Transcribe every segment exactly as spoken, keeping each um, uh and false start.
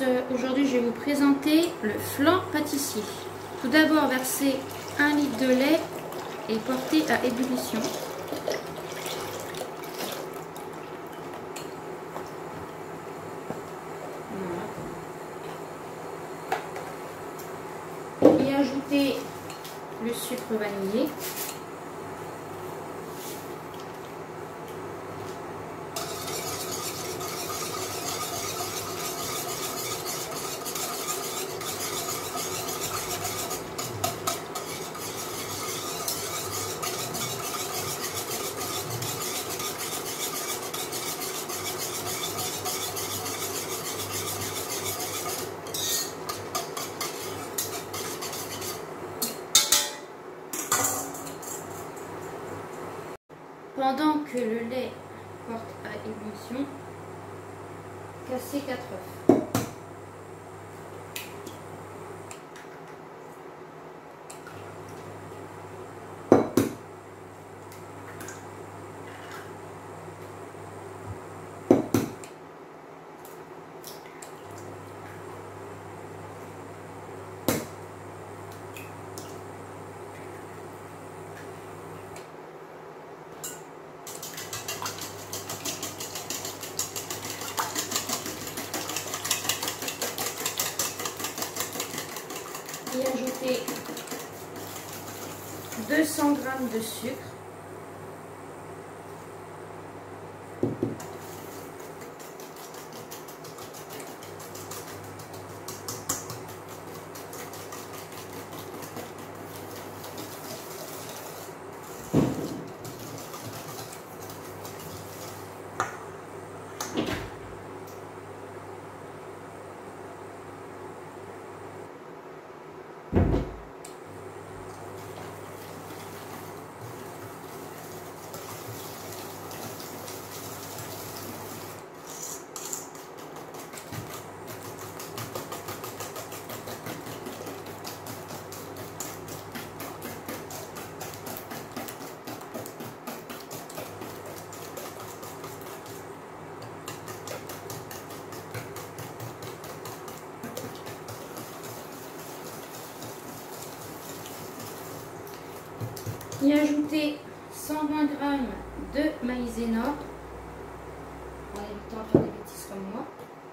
euh, aujourd'hui je vais vous présenter le flan pâtissier. Tout d'abord verser un litre de lait et porter à ébullition. Voilà. Et ajouter le sucre vanillé. Pendant que le lait porte à ébullition, casser quatre œufs. Et ajouter deux cents grammes de sucre. Y ajouter cent vingt grammes de maïzena, en évitant de faire des bêtises comme moi.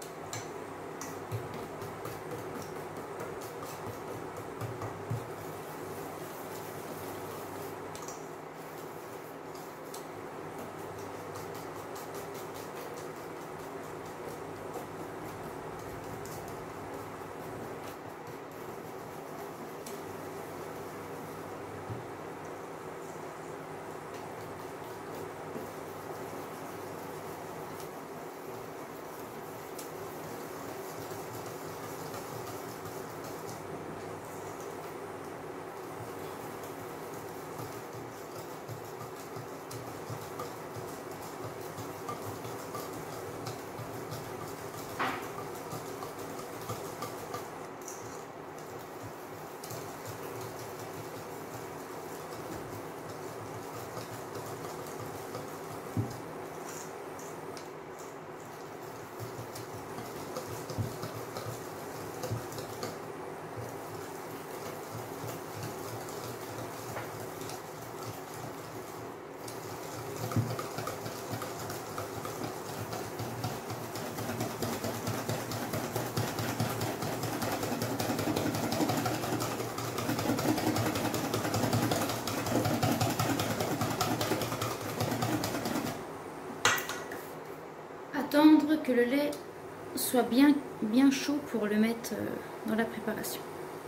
Attendre que le lait soit bien, bien chaud pour le mettre dans la préparation.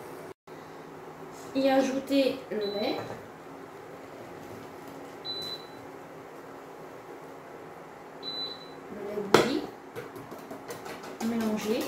Y ajouter le lait. Le lait bouilli. Mélanger.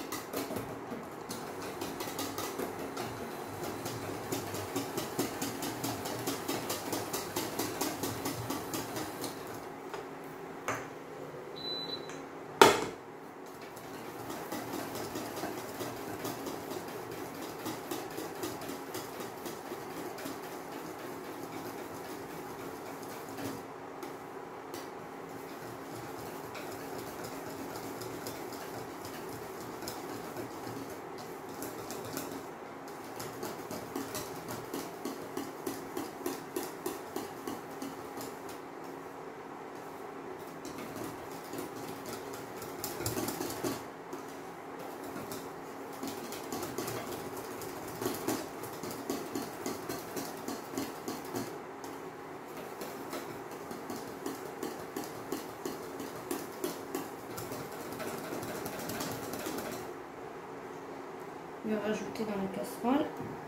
le rajouter dans la casserole.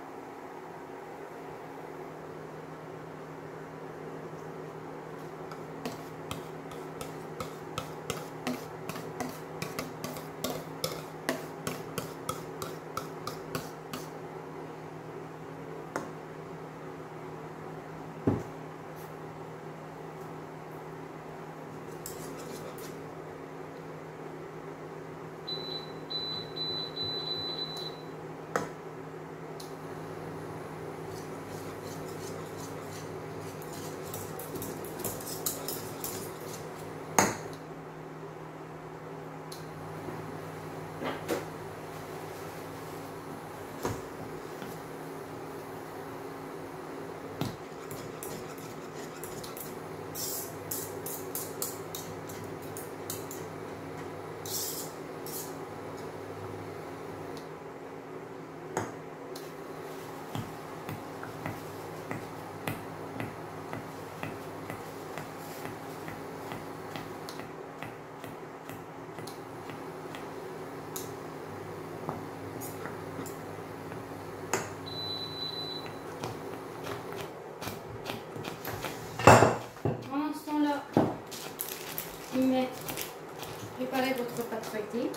Mais préparez votre pâte feuilletée.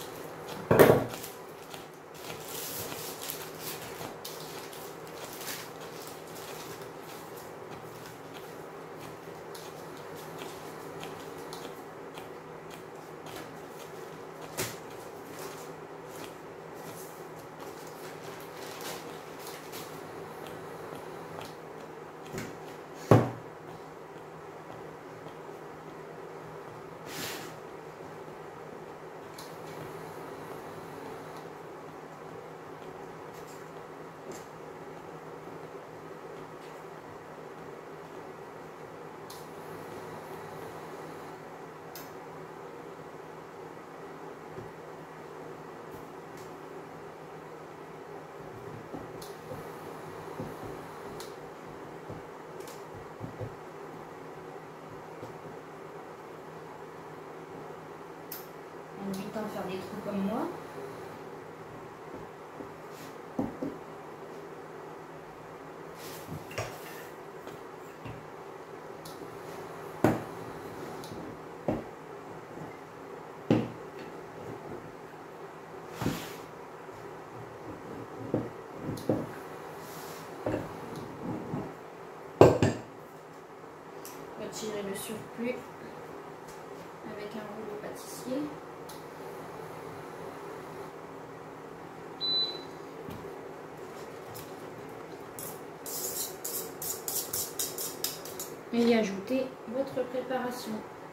En évitant de faire des trous comme moi. Retirer le surplus avec un rouleau pâtissier. Et y ajouter votre préparation.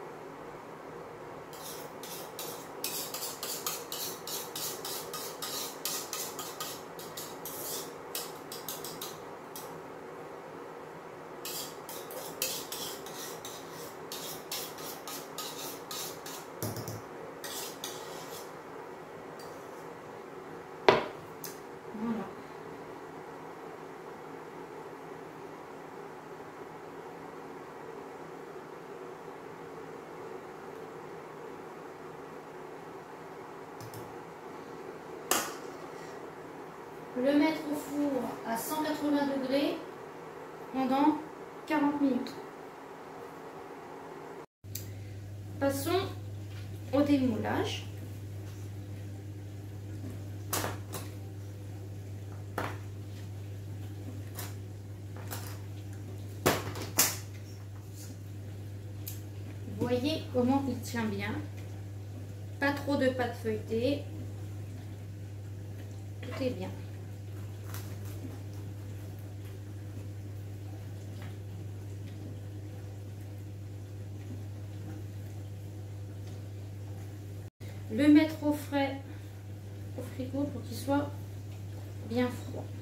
Voilà. Le mettre au four à cent quatre-vingts degrés pendant quarante minutes. Passons au démoulage. Voyez comment il tient bien. Pas trop de pâte feuilletée. Tout est bien. Le mettre au frais, au frigo pour qu'il soit bien froid.